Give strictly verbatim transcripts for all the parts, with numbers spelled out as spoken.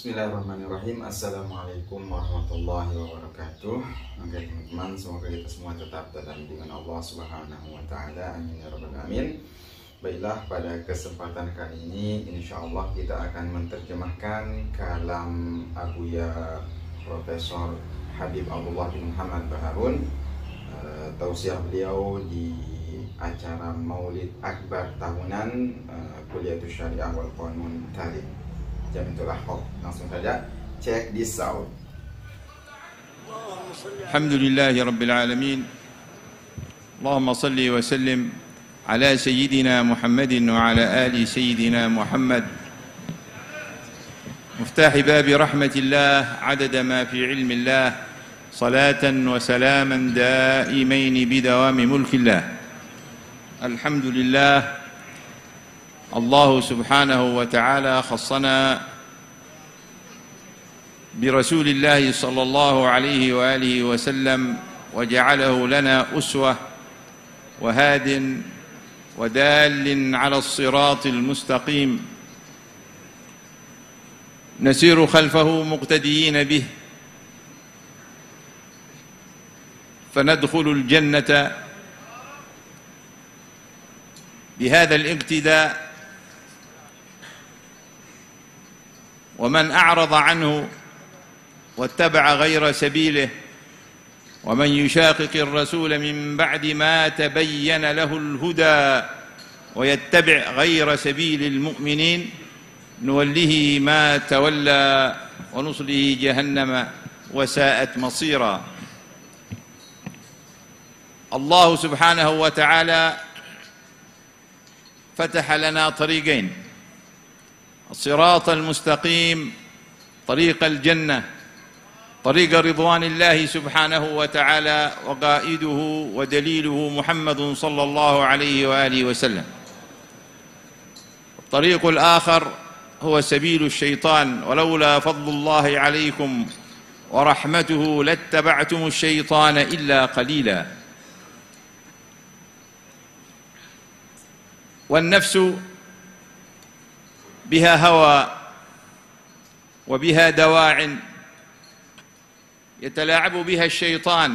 Bismillahirrahmanirrahim. Assalamualaikum warahmatullahi wabarakatuh. Oke teman-teman, semoga kita semua tetap dalam lindungan Allah Subhanahu wa Ta'ala. Amin ya rabbal alamin. Baiklah, pada kesempatan kali ini insyaallah kita akan menerjemahkan kalam Abuya Profesor Habib Abdullah bin Muhammad Baharun, uh, tausiah beliau di acara Maulid Akbar tahunan uh, Kuliatus Syariah wal Qanun Talim. Jami'atul Ahqaf. Langsung saja cek di sound. Alhamdulillahi Rabbil Alamin. Allahumma salli wa sallim ala Sayyidina Muhammadin wa ala ali Sayyidina Muhammad. مفتاح باب رحمة الله عدد ما في علم الله صلاة وسلاما دائمين بدوام ملك الله. الحمد لله. الله سبحانه وتعالى خصنا برسول الله صلى الله عليه وآله وسلم وجعله لنا أسوة وهاد ودال على الصراط المستقيم، نسير خلفه مقتديين به فندخل الجنة بهذا الاقتداء، ومن أعرض عنه واتبع غير سبيله ومن يشاقق الرسول من بعد ما تبين له الهدى ويتبع غير سبيل المؤمنين نوله ما تولى ونصله جهنم وساءت مصيرا. الله سبحانه وتعالى فتح لنا طريقين: الصراط المستقيم طريق الجنة، طريق رضوان الله سبحانه وتعالى، وقائده ودليله محمد صلى الله عليه وآله وسلم. الطريق الآخر هو سبيل الشيطان، ولولا فضل الله عليكم ورحمته لاتبعتم الشيطان إلا قليلا. والنفس بها هوى وبها دواع يتلاعب بها الشيطان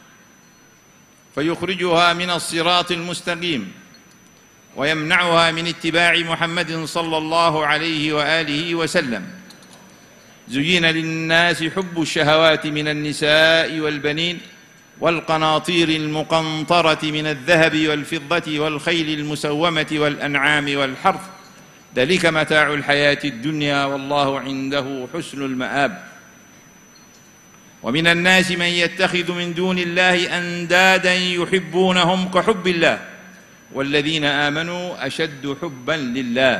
فيخرجها من الصراط المستقيم ويمنعها من اتباع محمد صلى الله عليه وآله وسلم. زين للناس حب الشهوات من النساء والبنين والقناطير المقنطرة من الذهب والفضة والخيل المسومة والأنعام والحرث، ذلك متاع الحياة الدنيا والله عنده حسن المآب. ومن الناس من يتخذ من دون الله أندادا يحبونهم كحب الله والذين آمنوا أشد حبا لله.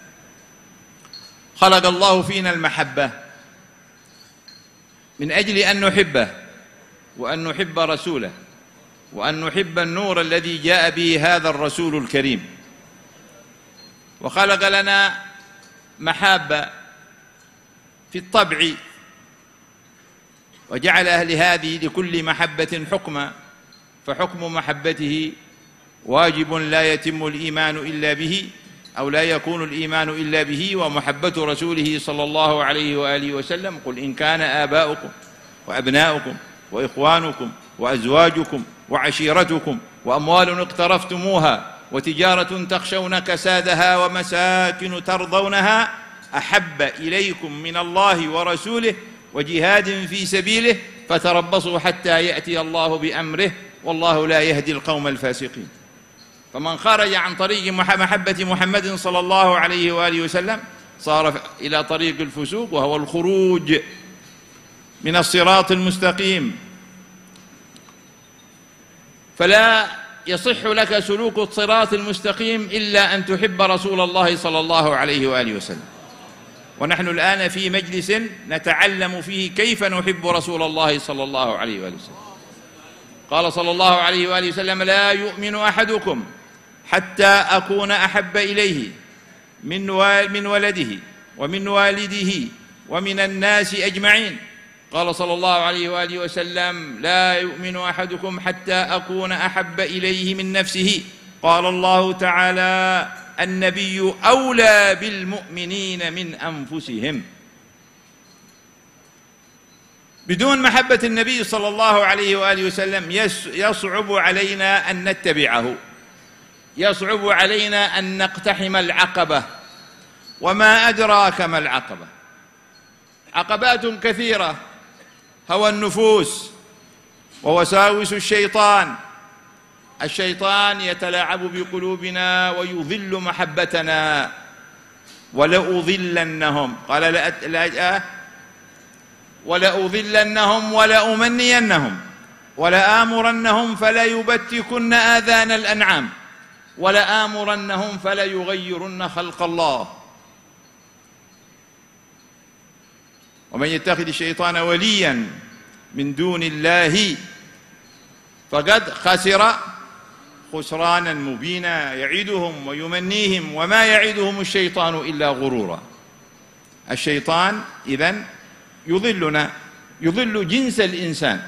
خلق الله فينا المحبة من أجل أن نحبه وأن نحب رسوله وأن نحب النور الذي جاء به هذا الرسول الكريم. وخلق لنا محابة في الطبع، وجعل أهل هذه لكل محبة حكما، فحكم محبته واجب لا يتم الإيمان إلا به، أو لا يكون الإيمان إلا به، ومحبة رسوله صلى الله عليه وآله وسلم: قل إن كان آباؤكم وأبناؤكم وإخوانكم وأزواجكم وعشيرتكم وأموال اقترفتموها وتجارة تخشون كسادها ومساكن ترضونها أحب إليكم من الله ورسوله وجهاد في سبيله فتربصوا حتى يأتي الله بأمره والله لا يهدي القوم الفاسقين. فمن خرج عن طريق محبة محمد صلى الله عليه وآله وسلم صار إلى طريق الفسوق، وهو الخروج من الصراط المستقيم. فلا يصح لك سلوك الصراط المستقيم إلا أن تحب رسول الله صلى الله عليه وآله وسلم. ونحن الآن في مجلس نتعلم فيه كيف نحب رسول الله صلى الله عليه وآله وسلم. قال صلى الله عليه وآله وسلم: لا يؤمن أحدكم حتى أكون أحب إليه من من ولده ومن والده ومن الناس أجمعين. قال صلى الله عليه وآله وسلم: لا يؤمن أحدكم حتى أكون أحب إليه من نفسه. قال الله تعالى: النبي أولى بالمؤمنين من أنفسهم. بدون محبة النبي صلى الله عليه وآله وسلم يصعب علينا أن نتبعه، يصعب علينا أن نقتحم العقبة. وما أدراك ما العقبة؟ عقبات كثيرة: هوى النفوس ووساوس الشيطان. الشيطان يتلاعب بقلوبنا ويضل محبتنا. ولأضلنهم، قال لا ولأضلنهم ولأمنينهم ولآمرنهم فلا يبتكن آذان الأنعام ولآمرنهم فلا يغيرن خلق الله. ومن يتخذ الشيطان وليا من دون الله فقد خسر خسرانا مبينا، يعدهم ويمنيهم وما يعدهم الشيطان إلا غرورا. الشيطان إذن يضلنا، يضل جنس الإنسان،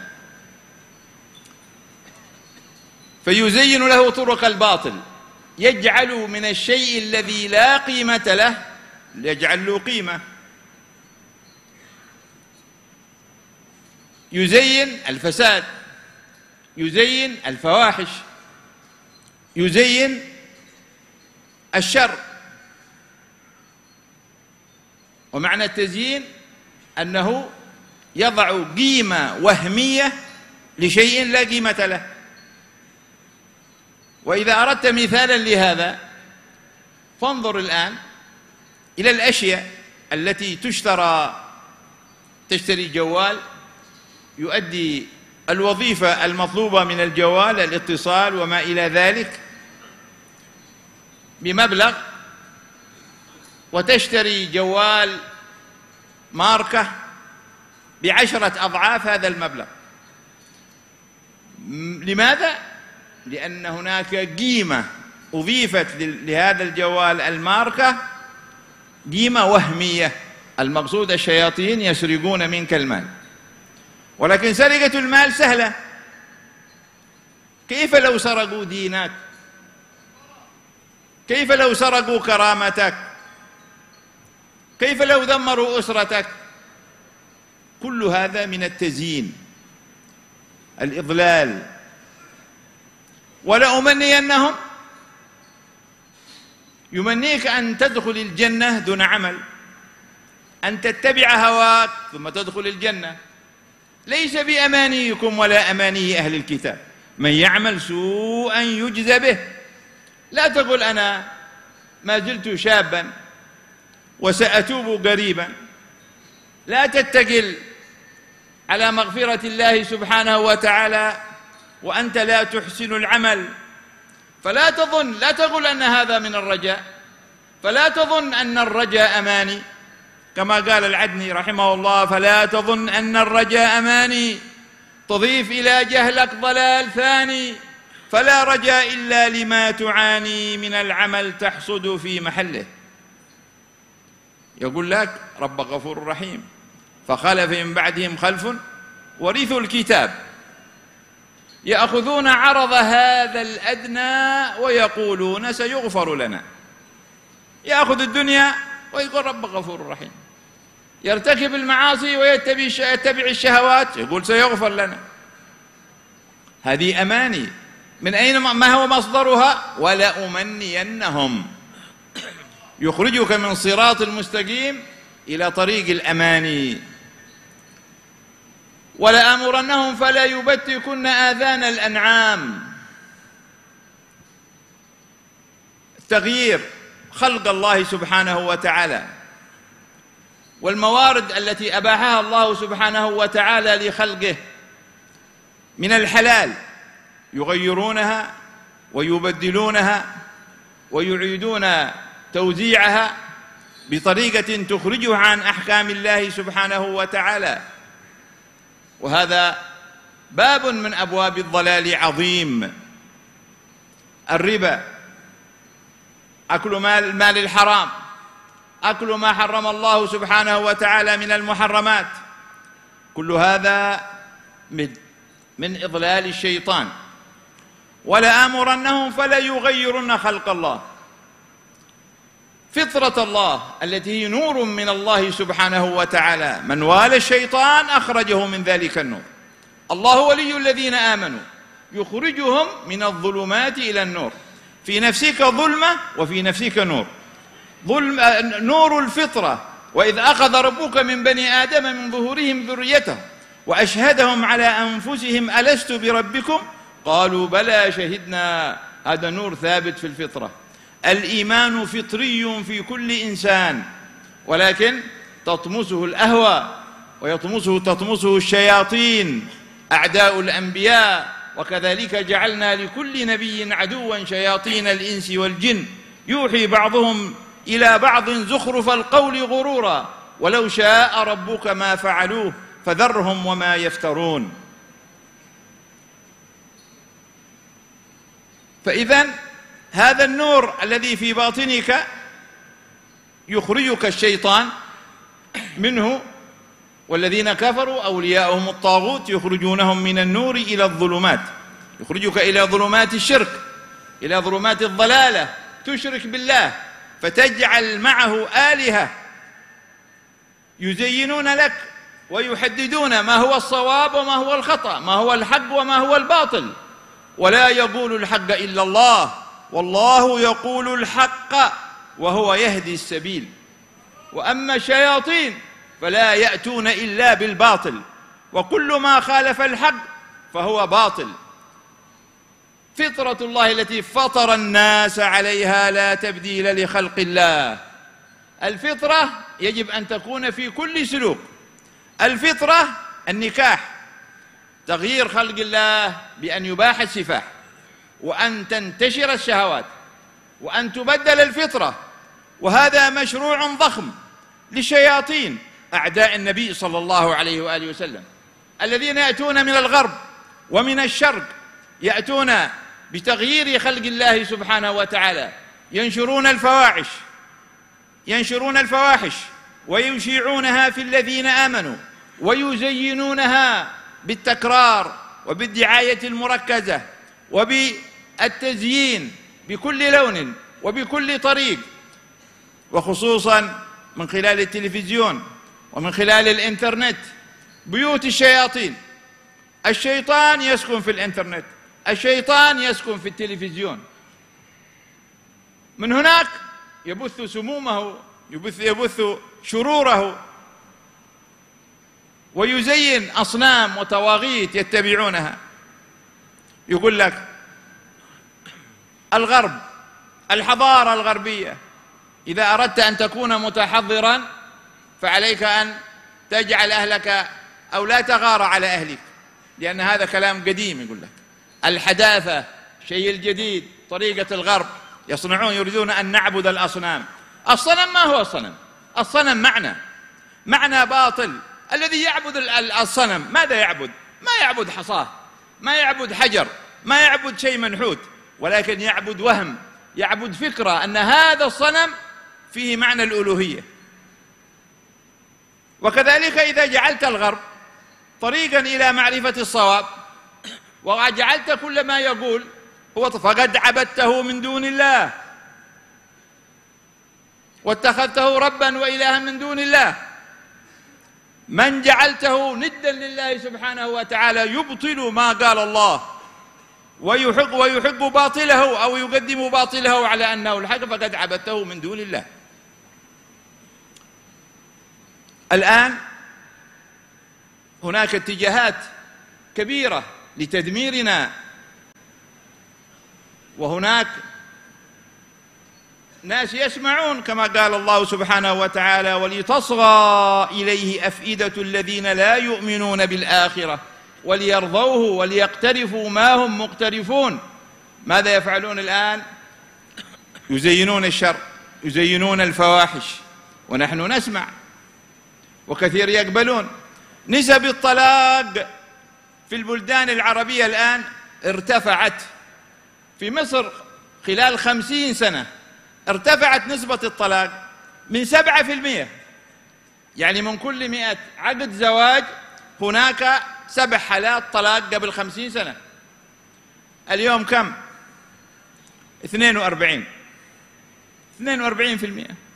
فيزين له طرق الباطل، يجعل من الشيء الذي لا قيمة له يجعل له قيمة. يزين الفساد، يزين الفواحش، يزين الشر. ومعنى التزيين أنه يضع قيمة وهمية لشيء لا قيمة له. وإذا أردت مثالا لهذا فانظر الآن إلى الأشياء التي تشترى. تشتري جوال يؤدي الوظيفة المطلوبة من الجوال، الاتصال وما إلى ذلك، بمبلغ، وتشتري جوال ماركة بعشرة أضعاف هذا المبلغ. لماذا؟ لأن هناك قيمة أضيفت لهذا الجوال الماركة، قيمة وهمية. المقصود الشياطين يسرقون منك المال، ولكن سرقة المال سهلة. كيف لو سرقوا دينك؟ كيف لو سرقوا كرامتك؟ كيف لو دمروا أسرتك؟ كل هذا من التزيين، الإضلال. ولأمنينهم، يمنيك أن تدخل الجنة دون عمل، أن تتبع هواك ثم تدخل الجنة. ليس بأمانيكم ولا أماني أهل الكتاب، من يعمل سوءا يجزى به. لا تقل أنا ما زلت شابا وسأتوب قريبا. لا تتكل على مغفرة الله سبحانه وتعالى وأنت لا تحسن العمل. فلا تظن، لا تقل أن هذا من الرجاء، فلا تظن أن الرجاء أماني، كما قال العدني رحمه الله: فلا تظن أن الرجاء أماني، تضيف إلى جهلك ضلال ثاني، فلا رجاء إلا لما تعاني من العمل تحصد في محله. يقول لك رب غفور رحيم، فخلف من بعدهم خلف ورثوا الكتاب يأخذون عرض هذا الأدنى ويقولون سيغفر لنا. يأخذ الدنيا ويقول رب غفور رحيم، يرتكب المعاصي ويتبع الشهوات يقول سيغفر لنا. هذه أماني. من أين؟ ما هو مصدرها؟ ولأمنينهم، يخرجك من صراط المستقيم إلى طريق الأماني. ولآمرنهم فلا يبتكن آذان الأنعام. تغيير خلق الله سبحانه وتعالى والموارد التي أباحها الله سبحانه وتعالى لخلقه من الحلال يغيرونها ويبدلونها ويعيدون توزيعها بطريقة تخرجها عن أحكام الله سبحانه وتعالى. وهذا باب من أبواب الضلال عظيم. الربا، أكل مال مال الحرام، أكل ما حرم الله سبحانه وتعالى من المحرمات، كل هذا من من إضلال الشيطان. ولآمرنهم فلا يغيرن خلق الله. فطرة الله التي هي نور من الله سبحانه وتعالى. من والى الشيطان أخرجه من ذلك النور. الله ولي الذين آمنوا يخرجهم من الظلمات إلى النور. في نفسك ظلمة وفي نفسك نور. ظلم نور الفطرة. وإذ أخذ ربك من بني آدم من ظهورهم ذريتهم وأشهدهم على أنفسهم ألست بربكم قالوا بلى شهدنا. هذا نور ثابت في الفطرة. الإيمان فطري في كل إنسان، ولكن تطمسه الأهوى ويطمسه تطمسه الشياطين أعداء الأنبياء. وكذلك جعلنا لكل نبي عدوا شياطين الإنس والجن يوحي بعضهم إلى بعض زخرف القول غرورا ولو شاء ربك ما فعلوه فذرهم وما يفترون. فإذن هذا النور الذي في باطنك يخرجك الشيطان منه، والذين كفروا أولياؤهم الطاغوت يخرجونهم من النور إلى الظلمات. يخرجك إلى ظلمات الشرك، إلى ظلمات الضلالة، تشرك بالله فتجعل معه آلهة يزينون لك ويحددون ما هو الصواب وما هو الخطأ، ما هو الحق وما هو الباطل. ولا يقول الحق إلا الله، والله يقول الحق وهو يهدي السبيل. وأما الشياطين فلا يأتون إلا بالباطل، وكل ما خالف الحق فهو باطل. فطرة الله التي فطر الناس عليها لا تبديل لخلق الله. الفطرة يجب أن تكون في كل سلوك. الفطرة النكاح، تغيير خلق الله بأن يباح السفاح وأن تنتشر الشهوات وأن تبدل الفطرة. وهذا مشروع ضخم للشياطين أعداء النبي صلى الله عليه وآله وسلم، الذين يأتون من الغرب ومن الشرق، يأتون بتغيير خلق الله سبحانه وتعالى، ينشرون الفواحش ينشرون الفواحش ويشيعونها في الذين آمنوا ويزينونها بالتكرار وبالدعاية المركزة وبالتزيين بكل لون وبكل طريق، وخصوصا من خلال التلفزيون ومن خلال الإنترنت. بيوت الشياطين، الشيطان يسكن في الإنترنت، الشيطان يسكن في التلفزيون. من هناك يبث سمومه، يبث, يبث شروره، ويزين أصنام وطواغيت يتبعونها. يقول لك الغرب، الحضارة الغربية، إذا أردت أن تكون متحضرا فعليك أن تجعل أهلك أو لا تغار على أهلك، لأن هذا كلام قديم. يقول لك الحداثة، شيء الجديد، طريقة الغرب، يصنعون يريدون أن نعبد الأصنام. الصنم ما هو الصنم؟ الصنم معنى معنى باطل. الذي يعبد الصنم ماذا يعبد؟ ما يعبد حصاه، ما يعبد حجر، ما يعبد شيء منحوت، ولكن يعبد وهم، يعبد فكرة أن هذا الصنم فيه معنى الألوهية. وكذلك إذا جعلت الغرب طريقا إلى معرفة الصواب وجعلت كل ما يقول هو فقد عبدته من دون الله واتخذته ربا وإلها من دون الله. من جعلته ندا لله سبحانه وتعالى يبطل ما قال الله ويحق ويحب باطله أو يقدم باطله على أنه الحق، فقد عبدته من دون الله. الآن هناك اتجاهات كبيرة لتدميرنا، وهناك ناس يسمعون كما قال الله سبحانه وتعالى ولتصغى إليه أفئدة الذين لا يؤمنون بالآخرة وليرضوه وليقترفوا ما هم مقترفون. ماذا يفعلون الآن؟ يزينون الشر، يزينون الفواحش، ونحن نسمع وكثير يقبلون. نسب الطلاق في البلدان العربية الآن ارتفعت. في مصر خلال خمسين سنة ارتفعت نسبة الطلاق من سبعة في المئة، يعني من كل مئة عقد زواج هناك سبع حالات طلاق قبل خمسين سنة. اليوم كم؟ اثنين وأربعين اثنين وأربعين في المئة.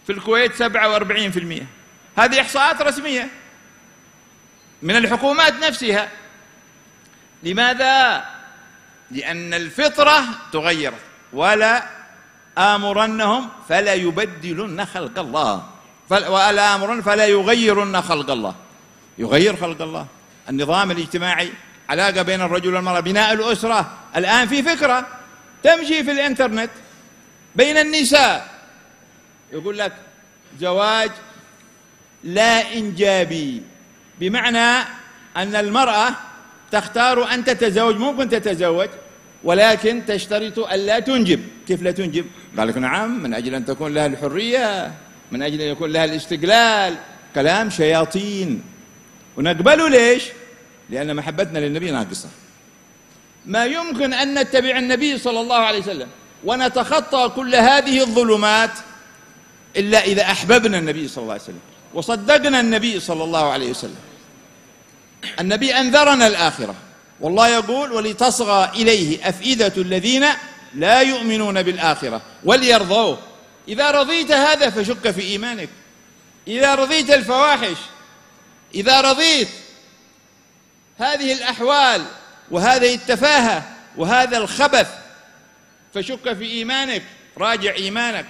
في الكويت سبعة وأربعين بالمئة. هذه إحصاءات رسمية من الحكومات نفسها. لماذا؟ لأن الفطرة تغيرت. ولا آمرنهم فلا يبدلن خلق الله، ولا آمرن فلا يغيرن خلق الله. يغير خلق الله. النظام الاجتماعي، علاقة بين الرجل والمرأة، بناء الأسرة. الآن في فكرة تمشي في الإنترنت بين النساء، يقول لك زواج لا إنجابي، بمعنى أن المرأة تختار أن تتزوج، ممكن تتزوج ولكن تشترط ألا تنجب. كيف لا تنجب؟ قال لك نعم، من أجل أن تكون لها الحرية، من أجل أن يكون لها الاستقلال. كلام شياطين. ونقبله ليش؟ لأن محبتنا للنبي ناقصة. ما يمكن أن نتبع النبي صلى الله عليه وسلم ونتخطى كل هذه الظلمات إلا إذا أحببنا النبي صلى الله عليه وسلم وصدقنا النبي صلى الله عليه وسلم. النبي أنذرنا الآخرة، والله يقول ولتصغى إليه أفئدة الذين لا يؤمنون بالآخرة وليرضوه. إذا رضيت هذا فشك في إيمانك، إذا رضيت الفواحش، إذا رضيت هذه الأحوال وهذه التفاهة وهذا الخبث فشك في إيمانك، راجع إيمانك.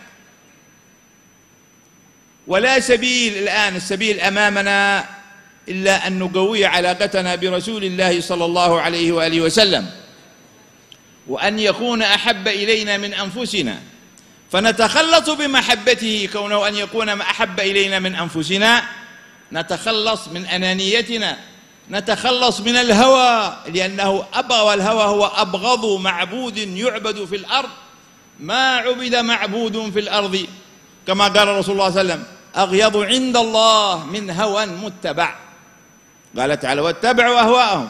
ولا سبيل الآن، السبيل أمامنا إلا أن نقوي علاقتنا برسول الله صلى الله عليه وآله وسلم، وأن يكون أحب إلينا من أنفسنا، فنتخلص بمحبته. كونه أن يكون أحب إلينا من أنفسنا نتخلص من أنانيتنا، نتخلص من الهوى، لأنه أبغى، الهوى هو أبغض معبود يعبد في الأرض. ما عبد معبود في الأرض كما قال رسول الله صلى الله عليه وسلم أغيض عند الله من هوى متبع. قال تعالى واتبعوا أهواءهم.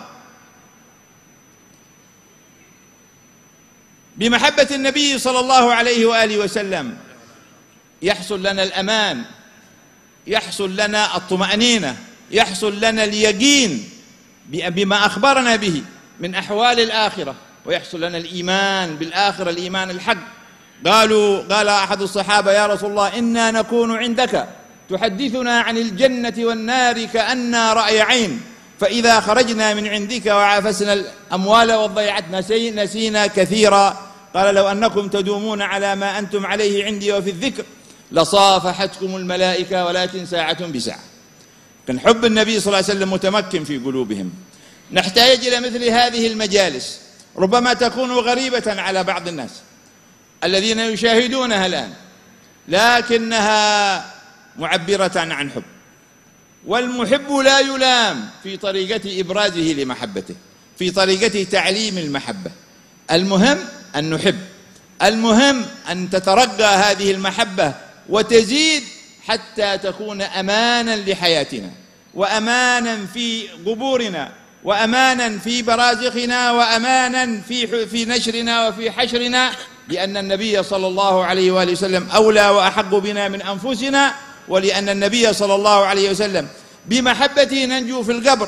بمحبة النبي صلى الله عليه وآله وسلم يحصل لنا الأمان، يحصل لنا الطمأنينة، يحصل لنا اليقين بما أخبرنا به من أحوال الآخرة، ويحصل لنا الإيمان بالآخرة، الإيمان الحق. قالوا قال أحد الصحابة يا رسول الله إنا نكون عندك تحدثنا عن الجنة والنار كأننا رأي عين، فإذا خرجنا من عندك وعافسنا الأموال والضيعات نسينا كثيرا. قال لو أنكم تدومون على ما أنتم عليه عندي وفي الذكر لصافحتكم الملائكة ولكن ساعة بساعة. كان حب النبي صلى الله عليه وسلم متمكن في قلوبهم. نحتاج إلى مثل هذه المجالس، ربما تكون غريبة على بعض الناس الذين يشاهدونها الآن، لكنها معبرة عن حب. والمحب لا يلام في طريقة إبرازه لمحبته، في طريقة تعليم المحبة. المهم أن نحب، المهم أن تترقى هذه المحبة وتزيد حتى تكون أمانا لحياتنا، وأمانا في قبورنا، وأمانا في برازخنا، وأمانا في في نشرنا وفي حشرنا، لأن النبي صلى الله عليه وآله وسلم أولى وأحق بنا من أنفسنا، ولأن النبي صلى الله عليه وسلم بمحبته ننجو في القبر.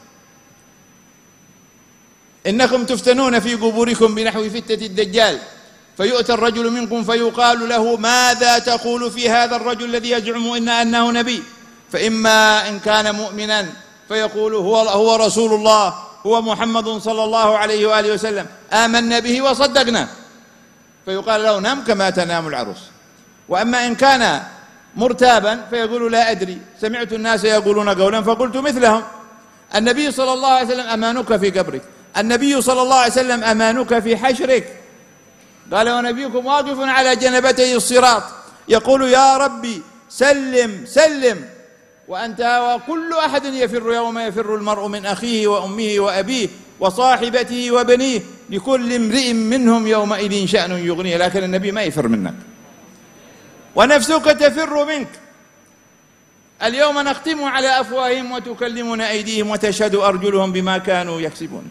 إنكم تفتنون في قبوركم بنحو فتنة الدجال، فيؤتى الرجل منكم فيقال له ماذا تقول في هذا الرجل الذي يزعم إن أنه نبي؟ فإما إن كان مؤمنا فيقول هو هو رسول الله، هو محمد صلى الله عليه وآله وسلم، آمنا به وصدقنا، فيقال له نم كما تنام العروس. وأما إن كان مرتابا فيقول لا أدري، سمعت الناس يقولون قولا فقلت مثلهم. النبي صلى الله عليه وسلم أمانك في قبرك، النبي صلى الله عليه وسلم أمانك في حشرك. قال ونبيكم واقف على جنبتي الصراط يقول يا ربي سلم سلم، وأنت وكل أحد يفر يوم يفر المرء من أخيه وأمه وأبيه وصاحبته وبنيه، لكل امرئ منهم يومئذ شأن يغنيه. لكن النبي ما يفر منك، ونفسك تفر منك. اليوم نختم على أفواههم وتكلمنا أيديهم وتشهد أرجلهم بما كانوا يكسبون.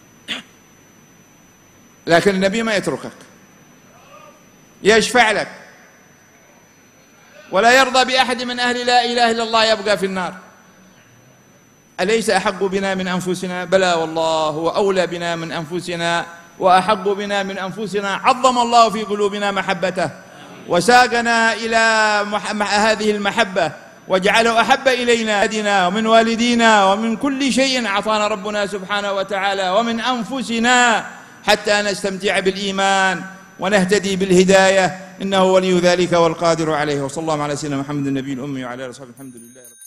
لكن النبي ما يتركك، يشفع لك، ولا يرضى بأحد من أهل لا إله إلا الله يبقى في النار. أليس أحق بنا من أنفسنا؟ بلى والله، هو أولى بنا من أنفسنا وأحق بنا من أنفسنا. عظم الله في قلوبنا محبته، وساقنا إلى هذه المحبة وجعله أحب إلينا ومن والدينا ومن كل شيء أعطانا ربنا سبحانه وتعالى ومن أنفسنا حتى نستمتع بالإيمان ونهتدي بالهداية، إنه ولي ذلك والقادر عليه. وصلى الله على سيدنا محمد النبي الأمي وعلى آله وصحبه. الحمد لله.